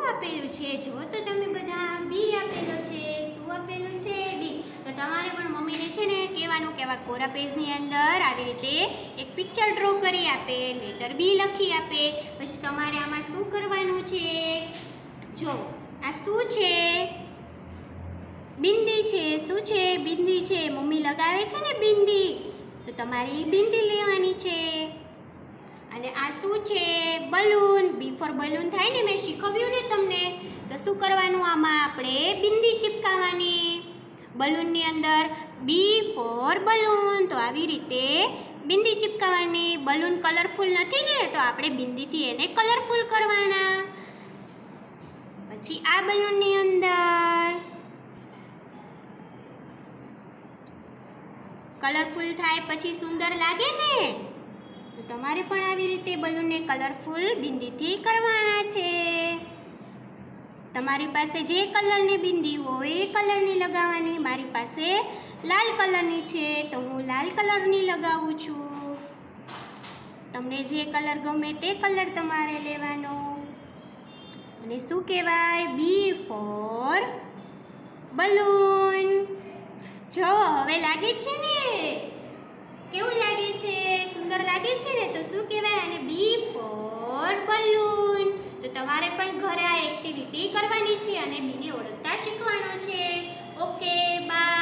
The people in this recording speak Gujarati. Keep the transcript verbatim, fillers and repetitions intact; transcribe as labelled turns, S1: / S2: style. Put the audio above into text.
S1: આપેલું છે? જો તો તમે બધા બી આપેલો છે. શું આપેલું છે? બી. તો તમારે પણ મમ્મીને છે ને કહેવાનું કે આવા કોરા પેજની અંદર આવી રીતે એક પિક્ચર ડ્રો કરી આપે, લેટર બી લખી આપે. પછી તમારે આમાં શું કરવાનું છે? જો આ શું છે? બિંદી છે. શું છે? બિંદી છે. મમ્મી લગાવે છે ને બિંદી, તો તમારે બિંદી લેવાની છે. અને આ શું છે? બલૂન. બી ફોર બલૂન થાય ને, મેં શીખવ્યું ને તમને. તો શું કરવાનું? આમાં આપણે બિંદી ચિપકાવવાની બલૂનની અંદર. B for balloon. તો આવી રીતે બિંદી ચિપકાવવાની. બલૂન કલરફુલ નથી ને, તો આપણે બિંદીથી એને કલરફુલ કરવાના. પછી આ બલૂનની અંદર કલરફુલ થાય પછી સુંદર લાગે ને, તો તમારે પણ આવી રીતે બલૂનને કલરફુલ બિંદીથી કરવાના છે. તમારી પાસે જે કલરની બિંદી હોય એ કલરની લગાવવાની. મારી પાસે લાલ કલરની છે, તો હું લાલ કલરની લગાવું છું. તમને જે કલર ગમે તે કલર તમારે લેવાનો. અને શું કહેવાય? B for balloon. જો હવે લાગે છે ને, કેવું લાગે છે? સુંદર લાગે છે ને. તો શું કહેવાય? અને બી ફોર બલૂન. તો તમારે પણ ઘરે આ એક્ટિવિટી કરવાની છે અને બીને ઓળખતા શીખવાનું છે. Okay, by.